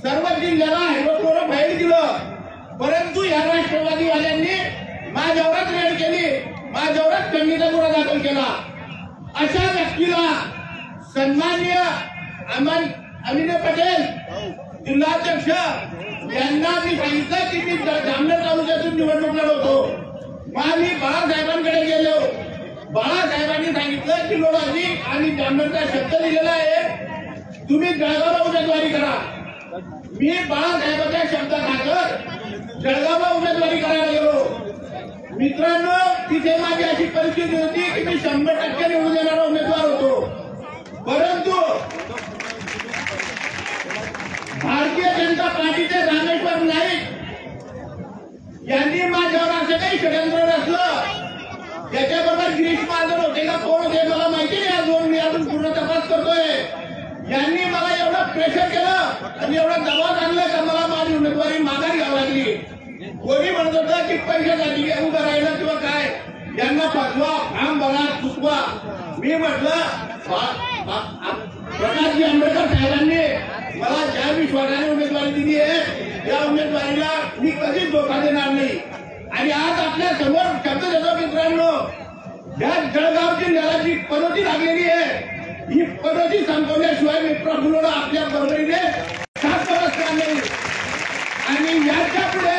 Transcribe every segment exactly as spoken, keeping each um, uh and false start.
सर्व जिल्ह्याला हायड्रोक्लोरो फाईल दिलं, परंतु या राष्ट्रवादीवाल्यांनी माझ्यावरच रेड केली, माझ्यावरच खंडणीचा गुन्हा दाखल केला। अशा व्यक्तीला सन्माननीय अमन अमिने पटेल जिल्हाध्यक्ष यांना मी सांगितलं की मी जामनेर तालुक्यातून निवडणूक लढवतो। मग मी बाळासाहेबांकडे गेलो, बाळासाहेबांनी सांगितलं की लोणाजी आणि जामनेरचा शब्द दिलेला आहे, तुम्ही जळगावला उमेदवारी करा। मी बाळासाहेबांच्या शब्दाखातर जळगावला उमेदवारी करायला गेलो। मित्रांनो, तिथे माझी अशी परिस्थिती होती की मी शंभर टक्के निवडून येणारा उमेदवार होतो, परंतु भारतीय जनता पार्टीचे रामेश्वर नाईक यांनी माझ्यावर असं काही षडयंत्र नसलं, त्याच्याबरोबर गिरीश महाजन होते का कोण होते मला माहिती नाही, अजून मी अजून पूर्ण तपास करतोय। यांनी मला एवढं प्रेशर केलं आणि एवढं दबाव आणलं का मला माझी उमेदवारी माघार घ्यावी लागली। कोणी म्हणत होतं की पैशासाठी उभं राहिलं किंवा काय, यांना फसवा, काम भरा, चुकवा। मी म्हटलं प्रकाशजी आंबेडकर साहेबांनी मला ज्या विश्वासाने उमेदवारी दिली आहे त्या उमेदवारीला मी कधीच धोका देणार नाही। आणि आज आपल्या समोर शब्द देतो मित्रांनो, या जळगाव जिल्ह्याला जी पदोती लागलेली आहे ही पदोती संपवल्याशिवाय मित्र फुलोला आपल्या बरोबरीने साथ बसणार नाही। आणि याच्या पुढे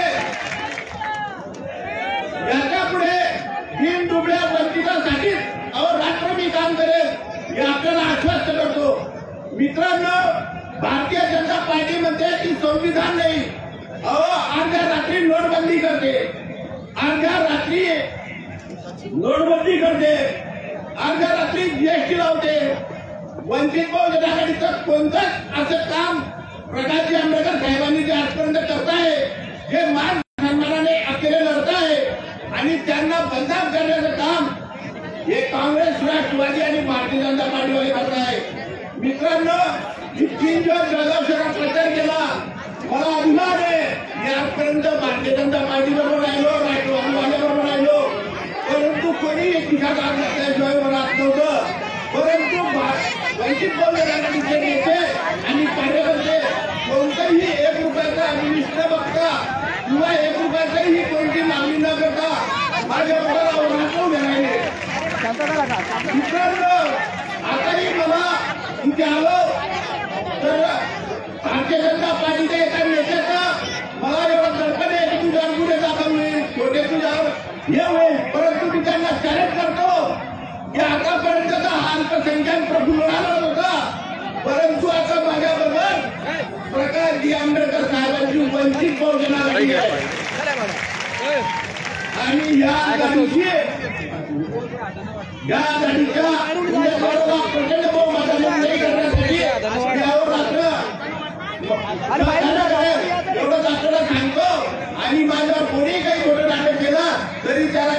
याच्या पुढे तीन दुबळ्या वंचितांसाठी अहोरात्र मी काम करेल हे आपल्याला आश्वस्त करतो। मित्रांनो, भारतीय जनता पार्टी म्हणते की संविधान नाही, अहो अर्ध्या रात्री नोटबंदी करते, अर्ध्या रात्री नोटबंदी करते, अर्ध्या रात्री जीएसटी लावते। वंचित बहुजन आघाडीचं कोणतंच असं काम प्रकाशजी आंबेडकर साहेबांनी जे आजपर्यंत करताय, हे मान सन्मानाने अकेले लढताय आणि त्यांना बदनाम करण्याचं काम हे काँग्रेस, राष्ट्रवादी आणि भारतीय जनता पार्टीवाले करताय। मित्रांनो, मी तीन दिवस जळगाव शहरात प्रचार केला, मला अभिमान आहे मी आजपर्यंत भारतीय जनता पार्टी बरोबर राहिलो, राष्ट्रवादीवाल्याबरोबर राहिलो, परंतु कोणी खिसा काढ नसल्याशिवाय मला राहत नव्हतं। परंतु वंचित बहुजन आघाडीचे नेते आणि कार्यकर्ते कोणताही एक रुपयाचा अनिष्ट बघता किंवा एक रुपयाचाही कोणती मागणी न करता माझ्या बरोबर उभे राहिले। मित्रांनो, आताही मला इथे आलो तर भारतीय जनता पार्टीच्या एका नेत्याचं मला एवढं दडपण आहे की तुझ्यावर गुन्हे दाखल होईल, छोटे तुझ्यावर हे होईल, परंतु मी त्यांना चॅलेंज करतो की आतापर्यंतचा हा अल्पसंख्याक प्रफुल्ल लढत होता, परंतु आता माझ्याबरोबर प्रकाशजी आंबेडकर साहेबांची वंचित बहुजन आघाडी आहे। आणि या आघाडीची या आघाडीच्या उमेदवाराला प्रचंड बहुमताने विजयी करण्यासाठी अहोरात्र एवढंच आपल्याला सांगतो। आणि माझ्यावर कोणी काही खोटं नाटक केलं तरी त्याला